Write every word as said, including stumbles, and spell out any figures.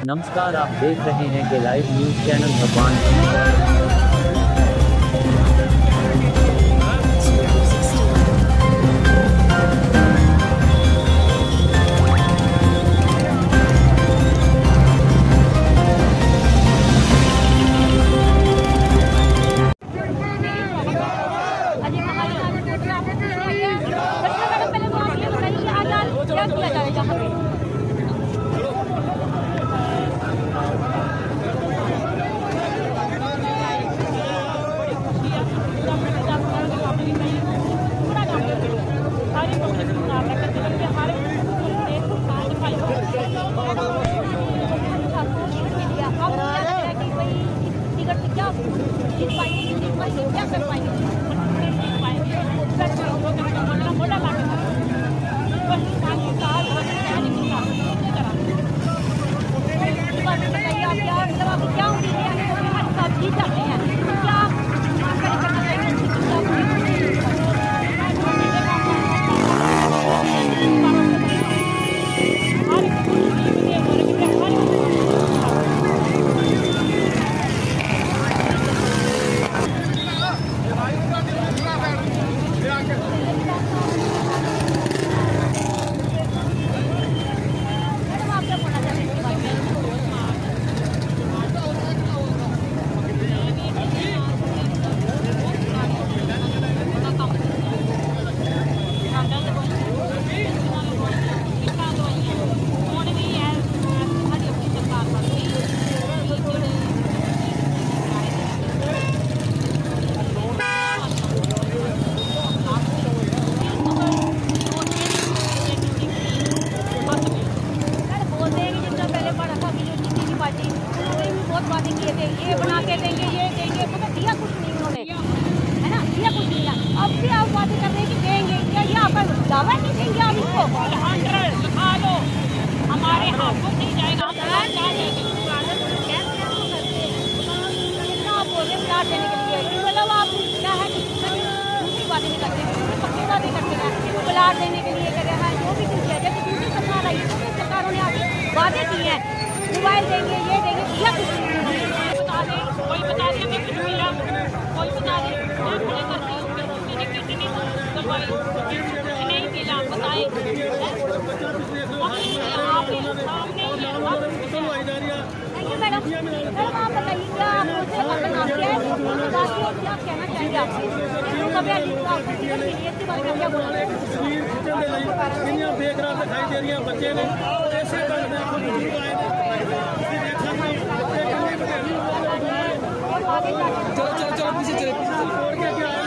नमस्कार, आप देख रहे हैं के लाइव न्यूज चैनल भगवान। बहुत बातें किए थे, ये बना के देंगे, ये देंगे, तो दिया कुछ नहीं उन्होंने, है ना, दिया कुछ नहीं है। अब भी आप बातें कर रहे हैं कि देंगे, क्या ये आप दावा नहीं देंगे आप इसको? लिखा लो, हमारे हाथों नहीं जाएगा, आप बोल रहे प्लाट देने के लिए, मतलब आप क्या है दूसरी बातें नहीं करते, पक्की बातें करते हैं, प्लाट देने के लिए कर रहे हैं, जो भी चीज़ है, जैसे दूसरी सरकार आई, दूसरी सरकारों ने आगे वादे किए हैं, मोबाइल देंगे, ये देंगे, दिया कुछ नहीं। बता दें, कोई बता दे हमें कुछ मिला, कोई बता दे, मैं खड़े करती हूँ, मैंने कितनी दवाई कुछ नहीं मिला, बताएं थैंक यू मैडम। मैडम आप बताइए क्या मुझे बता क्या कहना चाहिए आपसे देख रहा दिखाई दे रही बच्चे ने ऐसे चलो चलो चलो पीछे चले पीछे